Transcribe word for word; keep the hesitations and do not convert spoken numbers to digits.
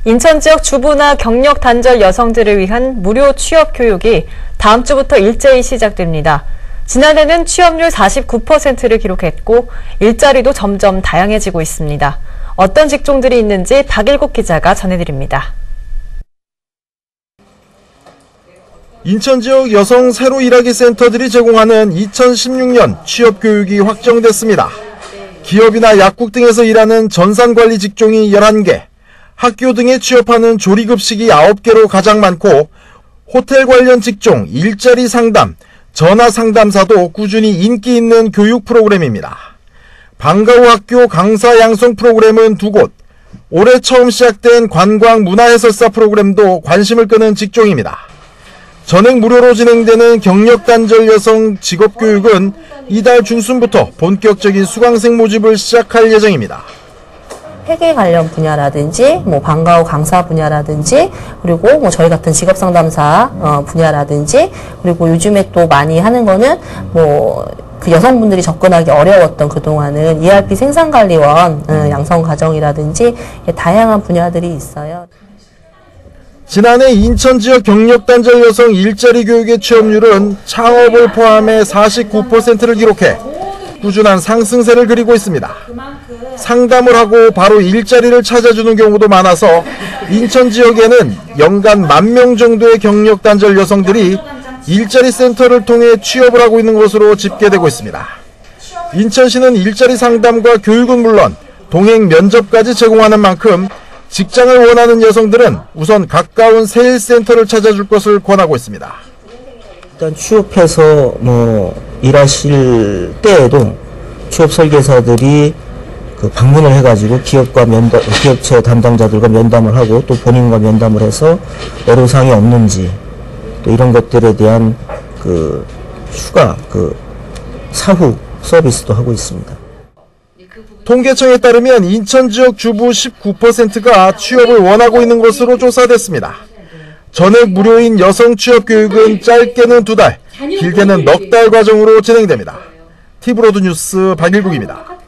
인천 지역 주부나 경력 단절 여성들을 위한 무료 취업 교육이 다음 주부터 일제히 시작됩니다. 지난해는 취업률 사십구 퍼센트를 기록했고 일자리도 점점 다양해지고 있습니다. 어떤 직종들이 있는지 박일국 기자가 전해드립니다. 인천 지역 여성 새로 일하기 센터들이 제공하는 이천십육 년 취업 교육이 확정됐습니다. 기업이나 약국 등에서 일하는 전산관리 직종이 열한 개, 학교 등에 취업하는 조리급식이 아홉 개로 가장 많고 호텔 관련 직종, 일자리 상담, 전화 상담사도 꾸준히 인기 있는 교육 프로그램입니다. 방과 후 학교 강사 양성 프로그램은 두 곳, 올해 처음 시작된 관광 문화해설사 프로그램도 관심을 끄는 직종입니다. 전액 무료로 진행되는 경력 단절 여성 직업 교육은 이달 중순부터 본격적인 수강생 모집을 시작할 예정입니다. 회계 관련 분야라든지, 뭐 방과 후 강사 분야라든지, 그리고 뭐 저희 같은 직업 상담사 어, 분야라든지, 그리고 요즘에 또 많이 하는 거는 뭐 그 여성분들이 접근하기 어려웠던 그동안은 이알피 생산관리원 어, 양성 과정이라든지 다양한 분야들이 있어요. 지난해 인천 지역 경력 단절 여성 일자리 교육의 취업률은 창업을 포함해 사십구 퍼센트를 기록해 꾸준한 상승세를 그리고 있습니다. 상담을 하고 바로 일자리를 찾아주는 경우도 많아서 인천 지역에는 연간 만 명 정도의 경력 단절 여성들이 일자리 센터를 통해 취업을 하고 있는 것으로 집계되고 있습니다. 인천시는 일자리 상담과 교육은 물론 동행 면접까지 제공하는 만큼 직장을 원하는 여성들은 우선 가까운 세일센터를 찾아줄 것을 권하고 있습니다. 일단 취업해서 뭐 일하실 때에도 취업 설계사들이 그 방문을 해가지고 기업과 면담, 기업체 담당자들과 면담을 하고 또 본인과 면담을 해서 애로사항이 없는지 또 이런 것들에 대한 그 추가 그 사후 서비스도 하고 있습니다. 통계청에 따르면 인천 지역 주부 십구 퍼센트가 취업을 원하고 있는 것으로 조사됐습니다. 전액 무료인 여성 취업 교육은 짧게는 두 달, 길게는 넉 달 과정으로 진행됩니다. 티브로드 뉴스 박일국입니다.